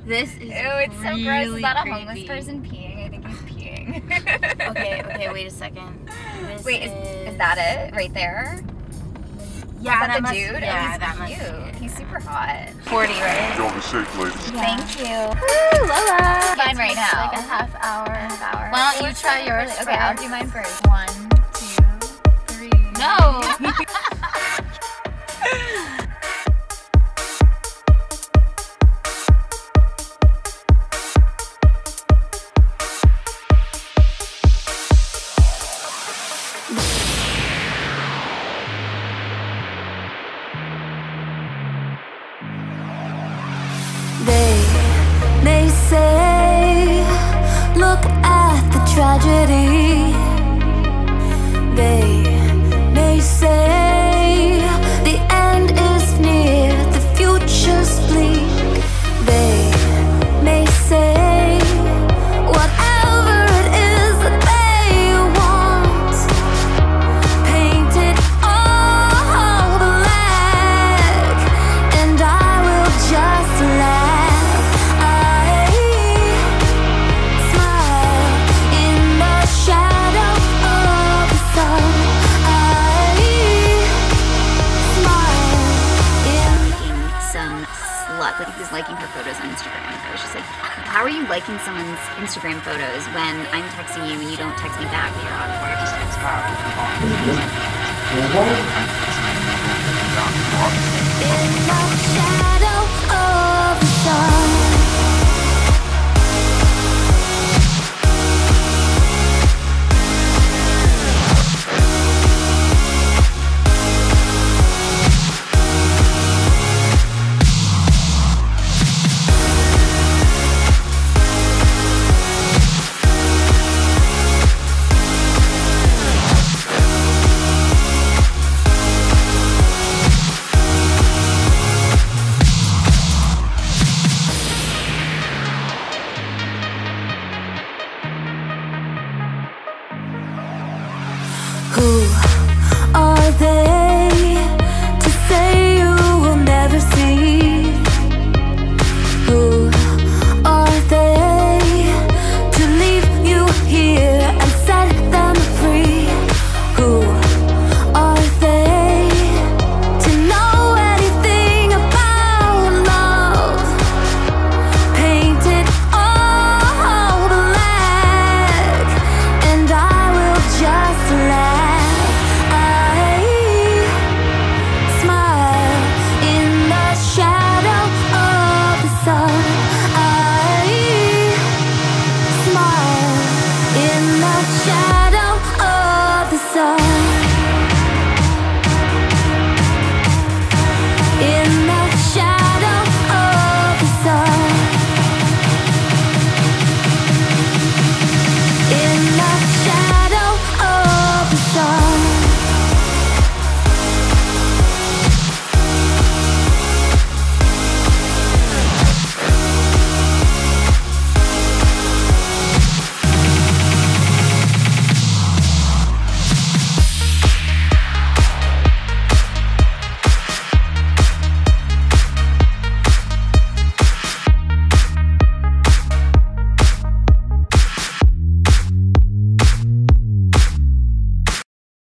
This is Ew, it's so really gross. Is that a creepy. homeless person peeing? I think he's peeing. Okay, wait a second. Wait, is that it? Right there? Yeah, Is that the must, dude? Yeah, oh, he's that must cute. be it. He's super hot. 40, right? Y'all be safe, ladies. Yeah. Thank you. Woo, Lola! Mine right now. Like a half hour. Why Why don't you try yours Okay, I'll first? do mine first. 1, 2, 3. No! They may say, look at the tragedy. They may say, the end is near, the future's bleak. They may say, whatever it is that they want, paint it all black, and I will just laugh. I smile in the shadow of the sun. I smile in Some slut that was liking her photos on Instagram. I was just like, how are you liking someone's Instagram photos when I'm texting you and you don't text me back? You're on. the shadow.